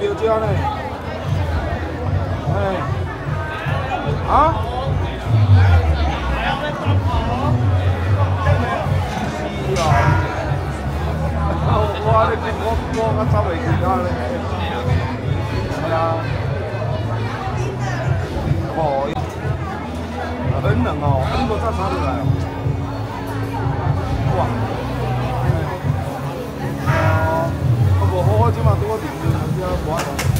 袂食呢？哎，啊？是啊。我走袂去啊咧。係啊。哦，很冷哦，很多早餐都来。哇！我即马拄好停住，只无法度。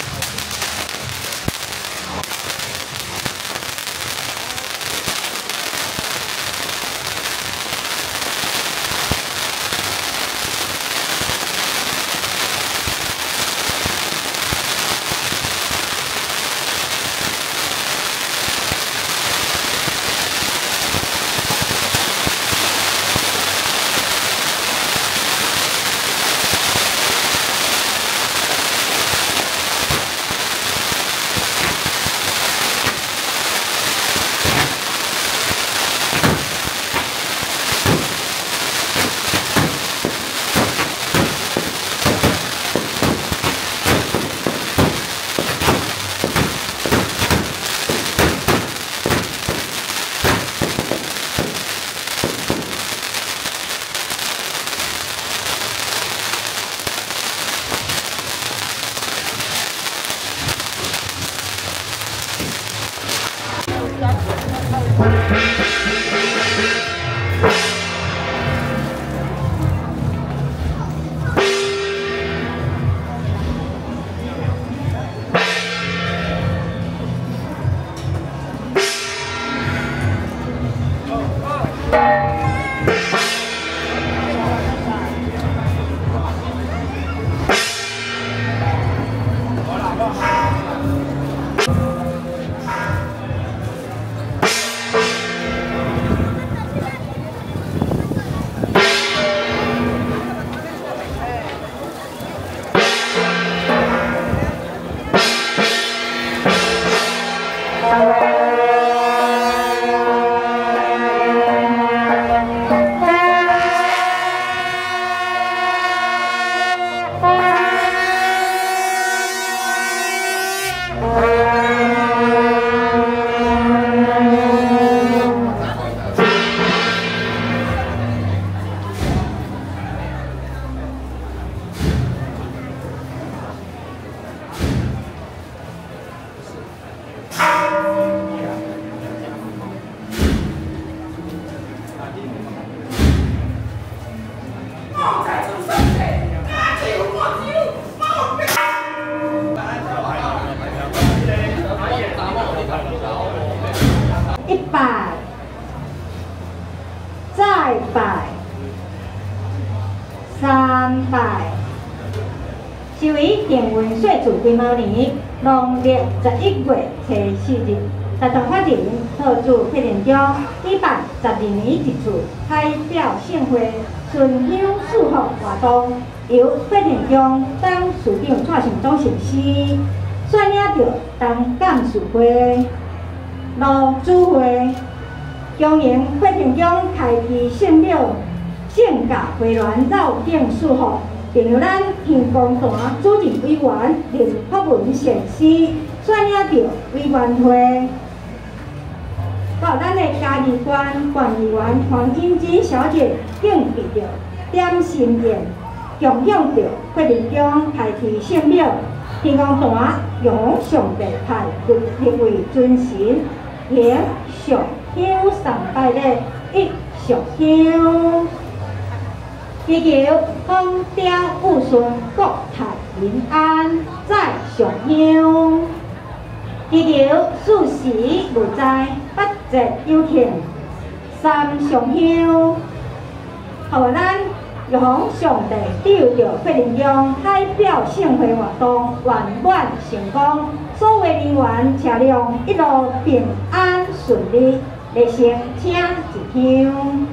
是为电文税自癸卯年农历11月初4日，大同法庭特助法庭长举办12年一次海表盛会春香祝福活动，由法庭长当署长蔡成东先生率领着当干事会、路主会、中营法庭长开启圣庙圣驾回銮绕境祝福。并由咱天公坛主任委员林福文先生率领着委员会，到咱的嘉义县县议员黄金珍小姐敬备着点心宴，共享着法庭中开启圣庙天公坛用上帝派立为尊神，迎上香上拜的一上香。祈求风调雨顺，国泰民安，再上香。祈求四时如在，八节有天，三上香。互咱玉皇上帝救着法庭中海表盛会活动圆满成功，所有人员车辆一路平安顺利，热心请一香。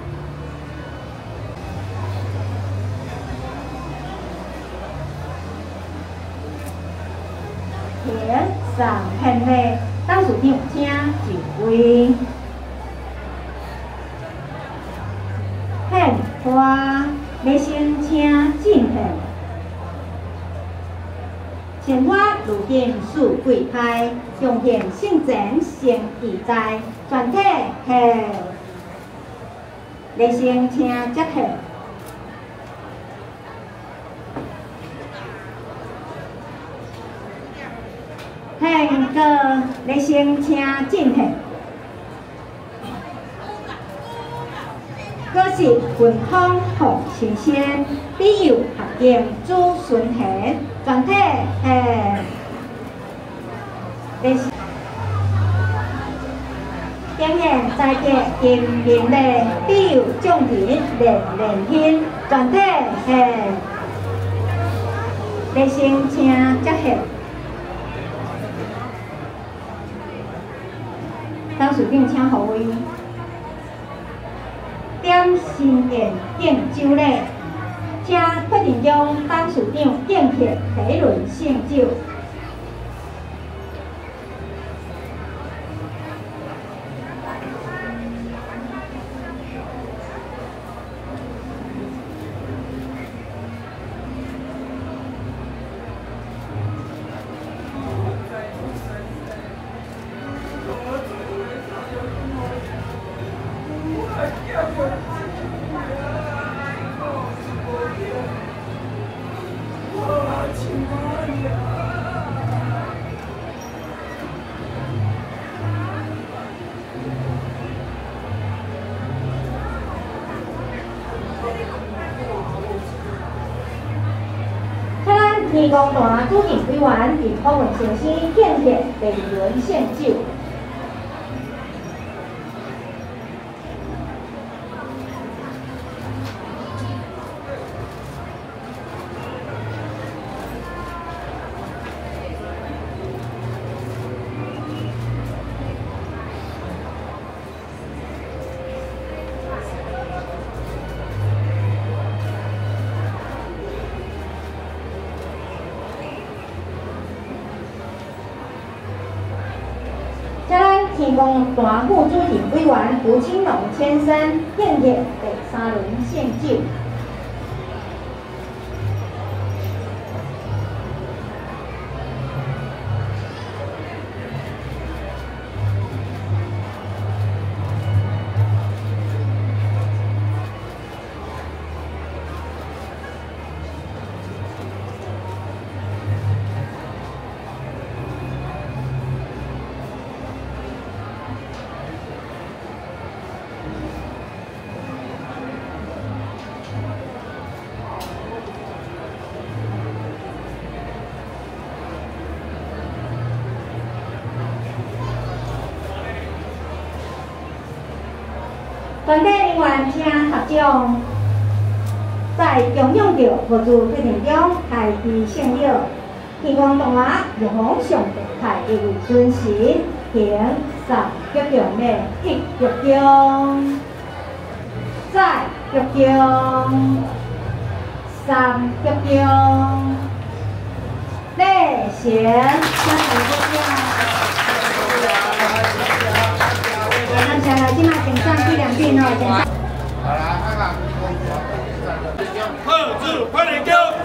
上献礼，当署长请就位。献花，热心请进献。 鲜花如今树贵开，彰显圣前圣意在，全体系热心请接客。 现个热心请进客，各是文康同新鲜，必有合营朱顺贤，全体热心。表现在地金明的必有众人连天，全体热心请接客。 当属长请护位，点心宴敬酒礼，请确定将当属长敬客第一轮圣酒。天公坛主任委员以访问先生敬客第二轮献酒。 天公坛副主任委员胡青龙先生敬客第三轮献酒。团队人员请合掌，在供养着佛祖规定中开基圣药，天公堂下玉皇上帝太一位尊神，行三鞠躬的一鞠躬，再鞠躬，三鞠躬，礼行，相互鼓掌。 感谢来，今麦点上这两遍哦，点上。 贺祝快点给我！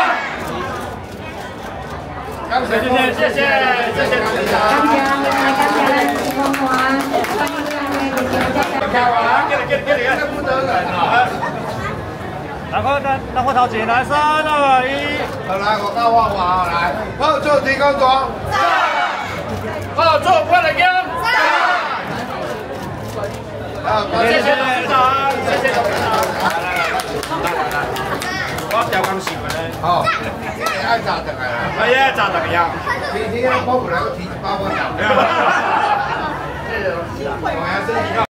感谢，谢谢。 感谢天公坛，欢迎各位热心家长。 不得人啊！然后头前来3、2、1， 好来，我告我话来，贺祝天公堂， 贺祝快点给我！ 谢谢董事长，谢谢董事长。来，我调工时了。 好，爱咋的来？ 哎呀，咋个样？ 天天包不来，我提包包讲。谢谢董事长，我还是。